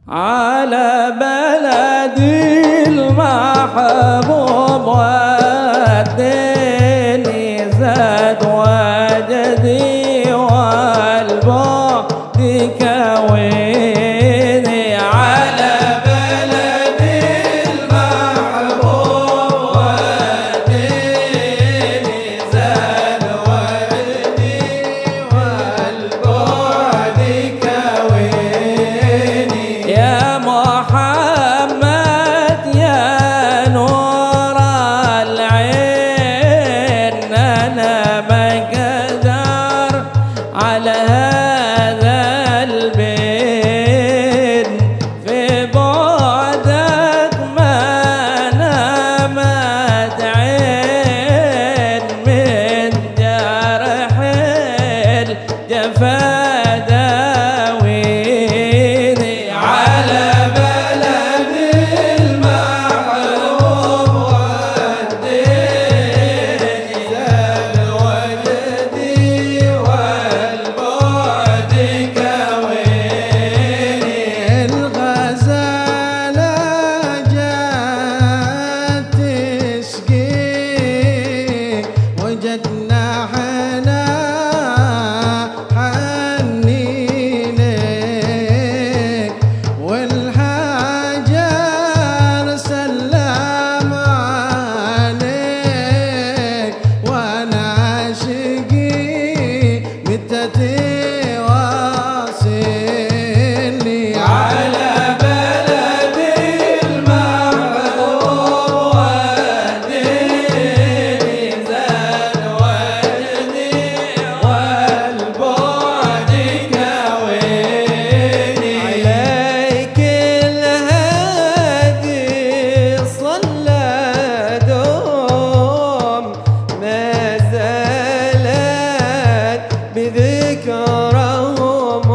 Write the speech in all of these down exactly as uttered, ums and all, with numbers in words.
على بلدي المحبوب وديني زاد وجدي والبعد كويني. على بلدي المحبوب وديني زاد وجدي والبعد كويني. يا محمد يا نور العين أنا ما قدر على هذا البين في بعدك ما نامت عين من جرح الجفا داويني. على بلدي المحبوب وديني زاد وجدي والبعد كويني. الغزالة جات تسقي وجدنا حنا حنينك والحجر سلم عليك وانا عاشقي متى تواصلني. على بلدي المحبوب وديني زاد وجدي والبعد كويني. عليك الهادي صلى دوم ما زالت بذكرهم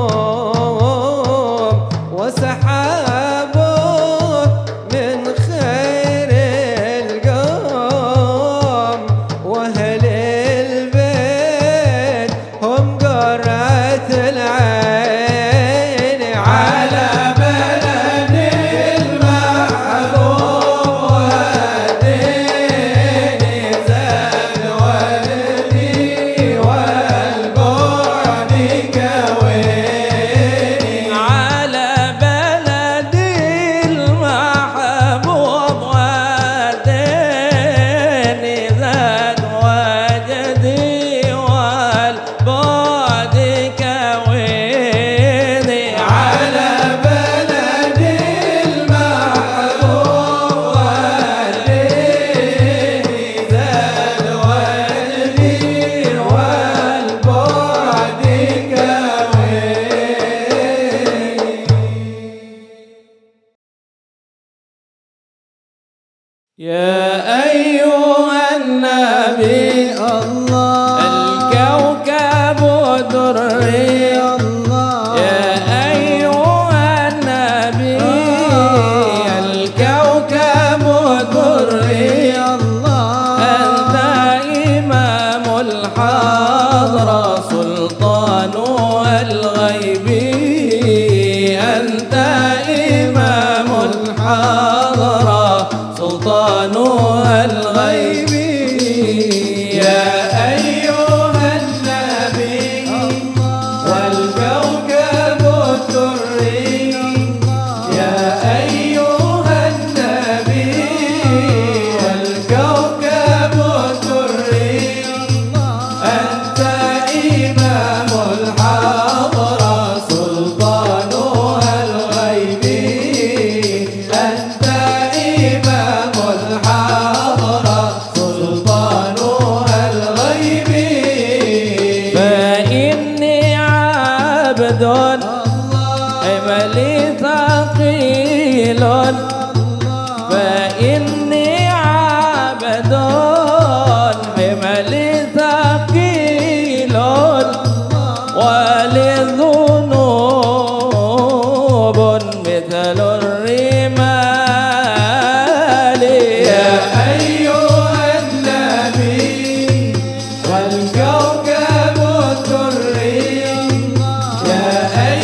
وسحابه من خير القوم واهل البيت هم قرة العين. على بلدي المحبوب وديني زاد وجدي والبعد كويني. على بلدي المحبوب وديني زاد وجدي والبعد كويني. على بلدي المحبوب وديني زاد وجدي والبعد كويني. يا أيها النبي الله الكوكب دري. الله يا أيها النبي الكوكب دري. الله أنت إمام الحضرة سلطان الغيب. أنت إمام الحضرة سلطان الغيب. يا أيها النبي والكوكب الدري. يا أيها النبي والكوكب الدري. أنت إمام الحضرة سلطان الغيب. أنت إمام الحضرة سلطان الغيب. فإني عبد حملي ثقيل. فإني عبد حملي ثقيل ولذنوب مثل الرمال. يا أيها النبي والكوكب الدري. يا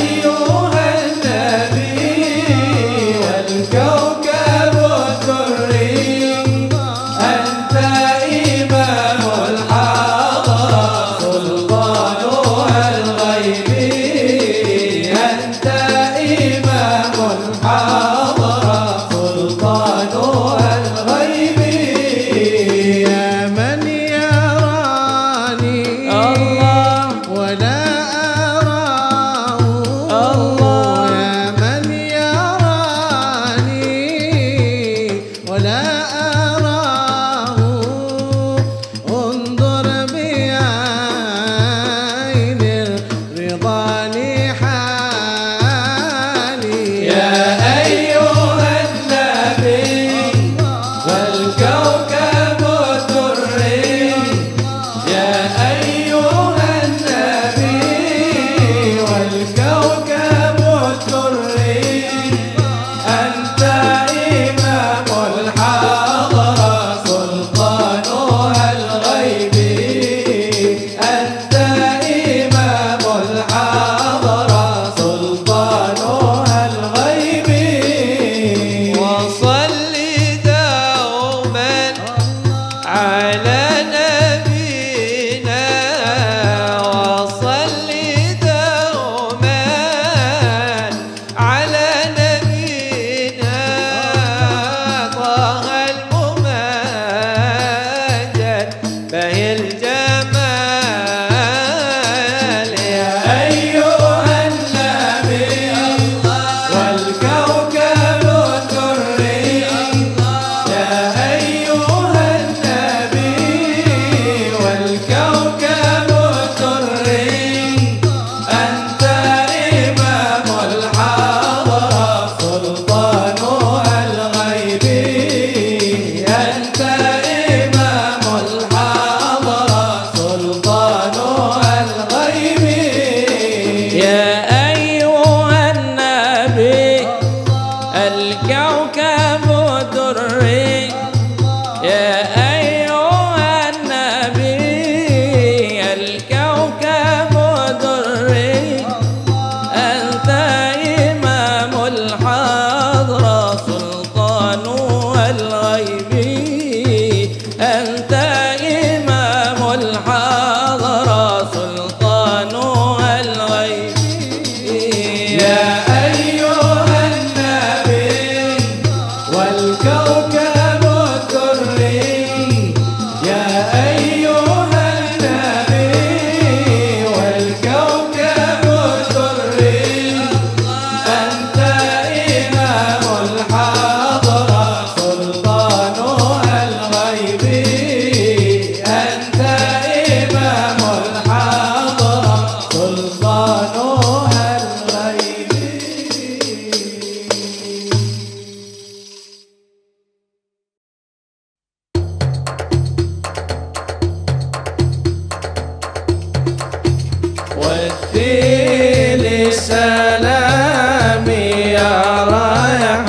ودي لي سلامي يا رايح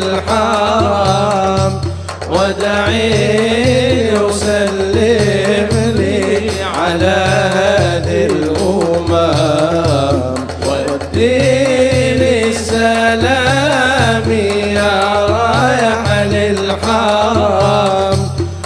للحرم وادعي وسلم لي على هادي الأمم ودي لي سلامي يا رايح للحرم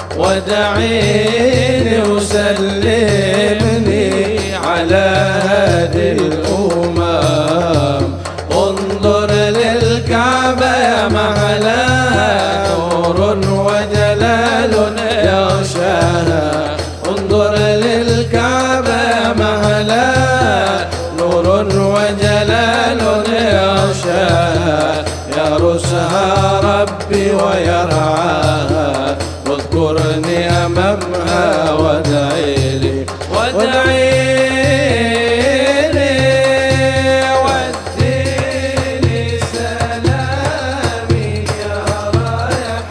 وادعيني وسلمني على هادي الأمم انظر للكعبة يا محلاها نور وجلال يغشاها انظر للكعبة يا محلاها نور وجلال يغشاها يرسها ربي ويرعاها واذكرني أمامها وادعي لي وادعي لي ودي لي سلامي يا رايح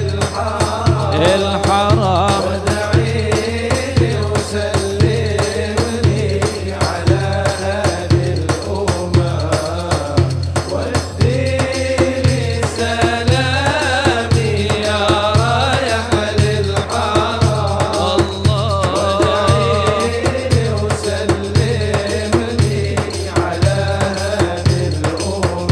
للحرم وادعي لي وسلمني على هادي الأمم ودي لي سلامي يا رايح للحرم وادعيني وسلمني على هادي الأمم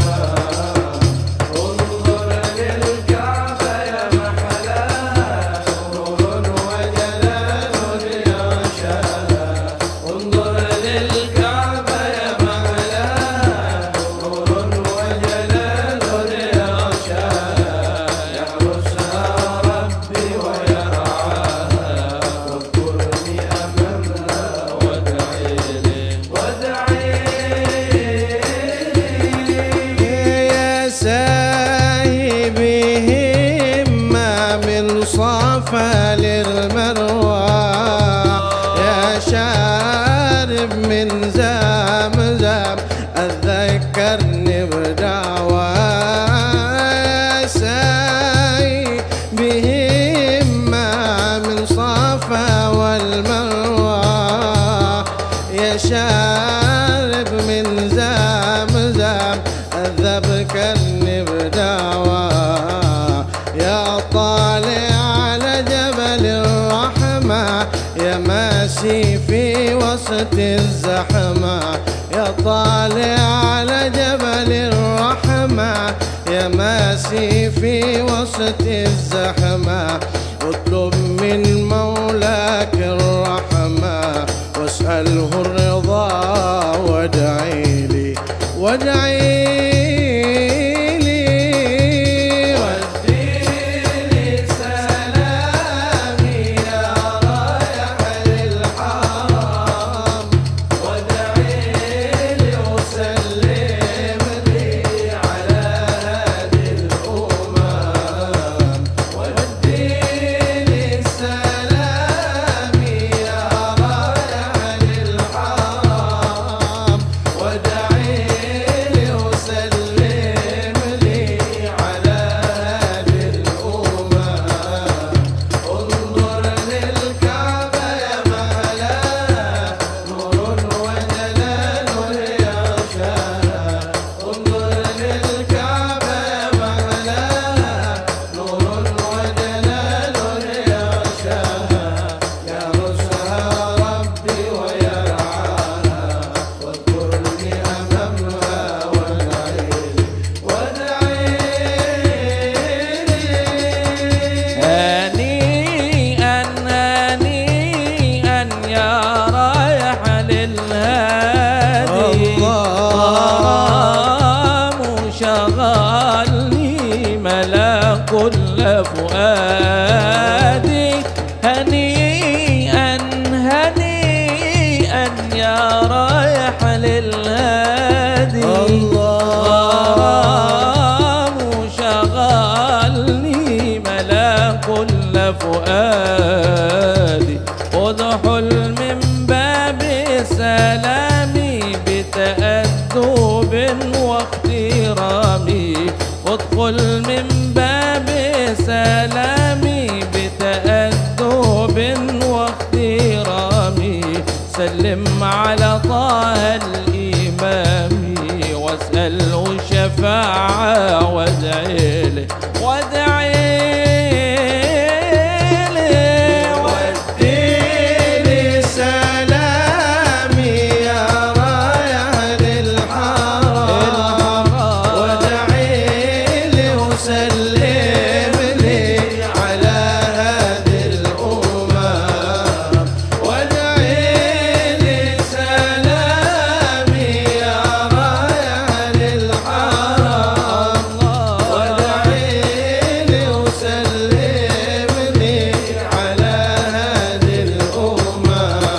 انظر للكعبة يا محلاها نور وجلال يغشاها انظر للكعبة يا محلاها نور وجلال يغشاها يحرسها ربي ويرعاها واذكرني أمامها وادعي لي وادعي لي يا سايبي همة من صفا للمروة يا شارب من زمزم أذكرني بدعوة يا سايبي همة من صفا والمروة يا شارب من زمزم أذكرني بدعوة يا طالع على جبل الرحمة يا ماشي في وسط الزحمة يا طالع على جبل الرحمة يا ماشي في وسط الزحمة اطلب من مولاك الرحمة واسأله الرضا وادعي لي وادعي لي ودي لي سلامي يا رايح للحرم وادعيني وسلمني على هادي الأمم ودي لي سلامي يا رايح للحرم وادعيني وسلمني على هادي الأمم انظر للكعبة يا محلاها نور وجلال يغشاها انظر للكعبة يا محلاها نور وجلال يغشاها يرسها ربي ويرعاها واذكرني أمامها وادعي لي وادعي لي هنيئا هنيئا يا رايح للهادي غرام شغلني ملا كل فؤادي هنيئا هنيئا يا رايح للهادي غرام شغلني ملا كل فؤادي ادخل من باب سلامي بتأدب واحترامي ادخل من باب سلامي بتأدب واحترامي سلم على طه الإمامي واسأله شفاعة وادعي له وادعي له وديني سلامي يا رايح للحرام وادعي لي وسلم لي على هذه الأمم وادعي لي سلامي يا رايح للحرام وادعي لي وسلم لي على هذه الأمم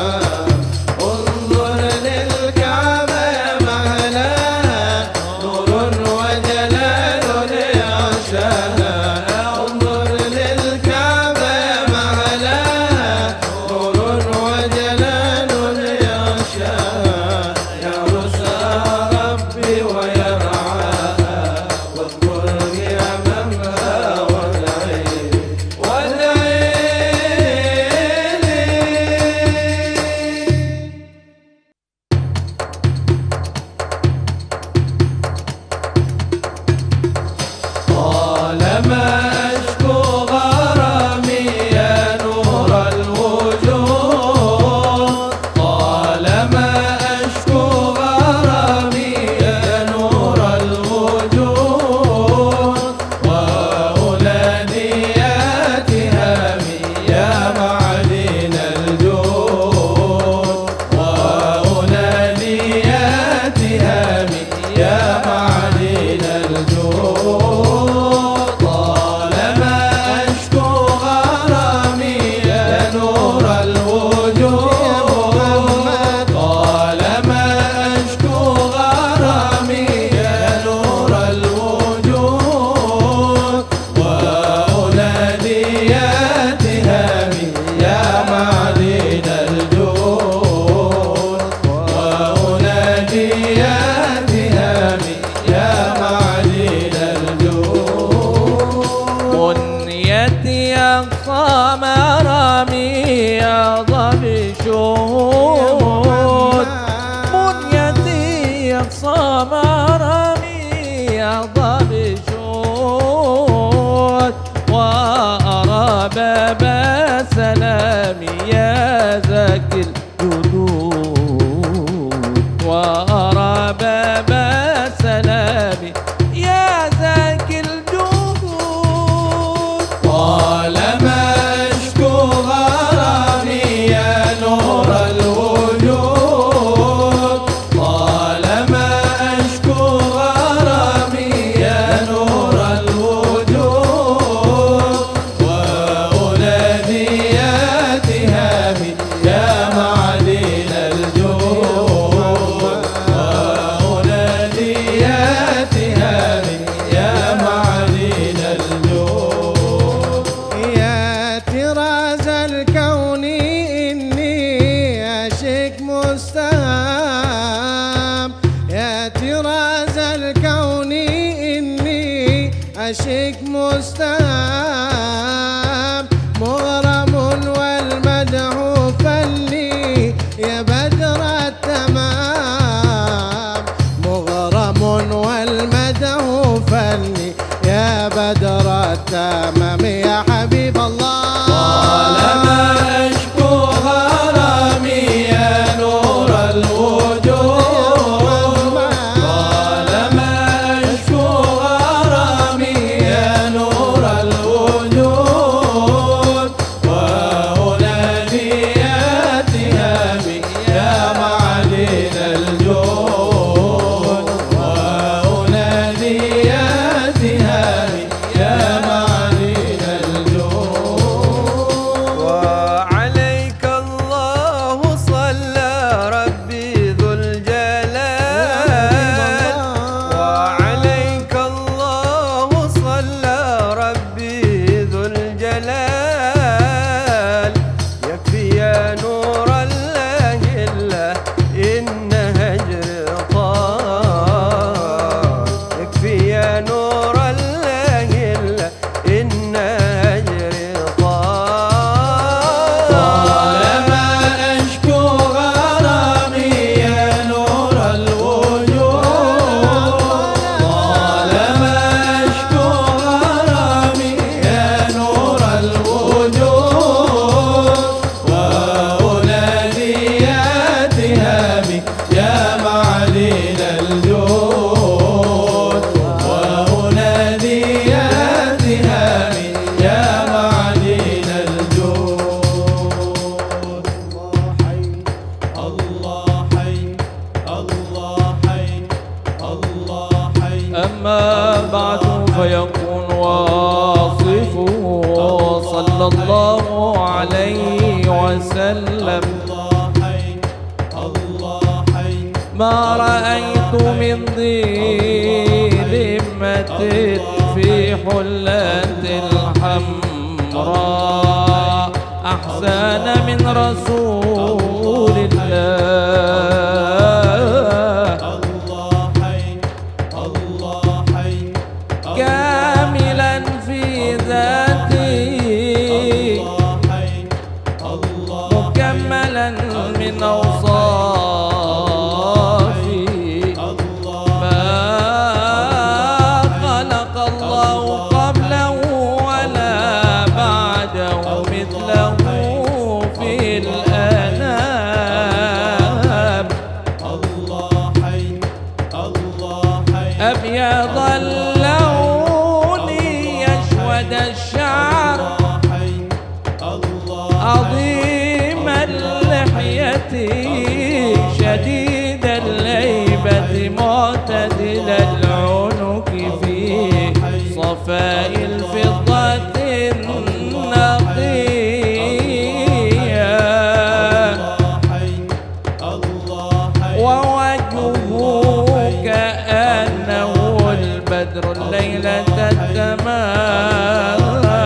انظر للكعبة مهلاها نور وجلال يغشاها انظر للكعبة مهلاها نور وجلال يغشاها يرثها ربي ويرعاها واذكر نعمها وادعي وادعي لي طالما أشكو غرامي يا نور الوجود طالما أشكو غرامي يا نور الوجود وأولاديات هامي يا معدن الجود وأولاديات هامي يا معدن الجود طالما أشكو غرامي يا نور الوجود طالما أشكو غرامي يا نور الوجود وأولاديات هامي يا معدن الجود وأولاديات هامي يا معدن الجود منيتي أقصى مرامي يا ضبي شهود منيتي أقصى مرامي يا ضبي شهود وأرى باب سلامي يا زكي الجدود وأرى باب سلامي يا زكي الجدود طالما أشكو غرامي يا نور الوجود طالما أشكو غرامي يا نور الوجود وأولاديات هامي يا معدن الجود وأولاديات هامي يا معدن الجود يا طراز الكون إني أشك مستهام يا طراز الكون إني أشك مستهام مغرم والمدح فلي يا بدر التمام مغرم والمدح فلي يا بدر التمام يا حبيب الله طالما أشكو غرامي يا نور الوجود طالما أشكو غرامي يا نور الوجود وأولاديات هامي يا معدن الجود وأولاديات هامي يا معدن أما بعد فيكون واصفه صلى الله عليه وسلم ما رأيت من ذي ذمة في حلة الحمراء أحسن من رسول الله كاملا في ذاته مكملا من أوصافه ما خلق الله قبله ولا بعده مثله في الأنام أبيض اللون يشود الشعر عظيم اللحية شديد الهيبة معتدل العنق في صفاء الفضة النقية ووجهه كأنه البدر الليلة التمام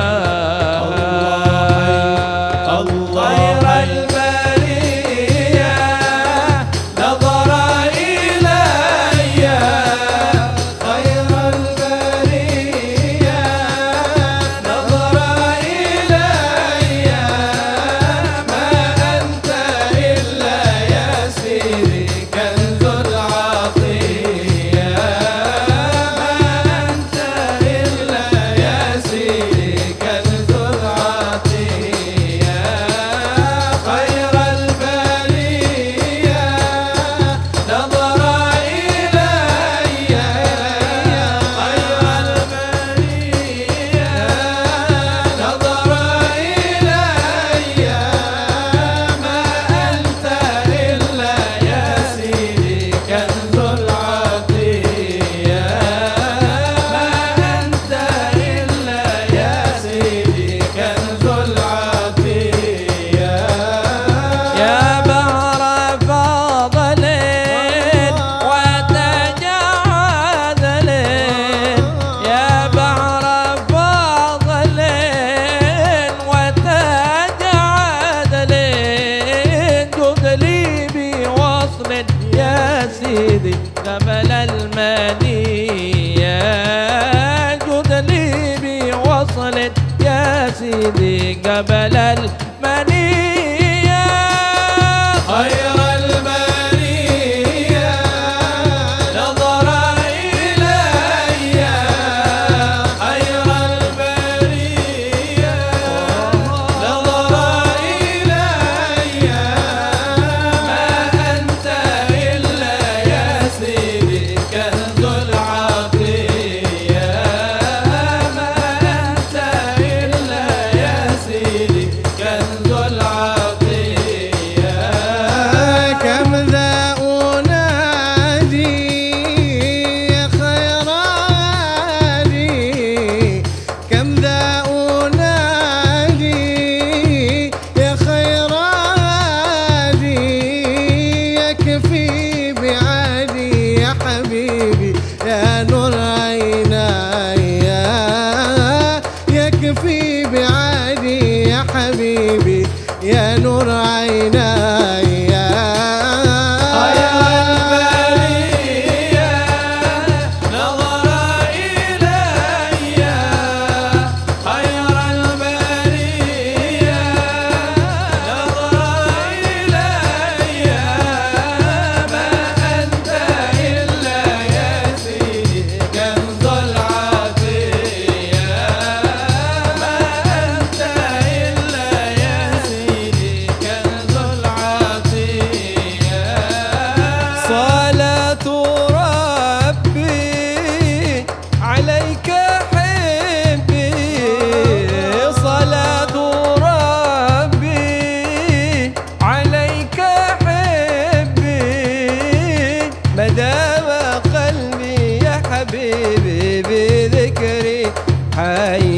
خير البرية نظر إلي خير البرية نظر إلي ما أنت إلا يا سيدي كنز العطية ما أنت إلا يا سيدي كنز العطية خير البرية نظر إلي خير البرية نظر إلي ما أنت إلا يا سيدي كنز العطية ما أنت إلا يا سيدي كنز العطية يا بحر فاضل وتجعد يا بحر فاضل وتجعد جد لي بوصل يا سيدي جبل المنية جد لي بوصل يا سيدي جبل المنية خير البرية نظر إلي خير البرية نظر إلي ما أنت إلا يا سيدي كنز العطية ما أنت إلا يا سيدي كنز العطية كم ذا أنادي يا خير هادي كم ذا أنادي يا خير هادي يكفي بعادي يا حبيبي يا نور عيناي يكفي بعادي يا حبيبي يا نور عيناي خير البرية نظر إلي خير البرية نظر إلي ما أنت إلا يا سيدي كنز العطية ما أنت إلا يا سيدي حي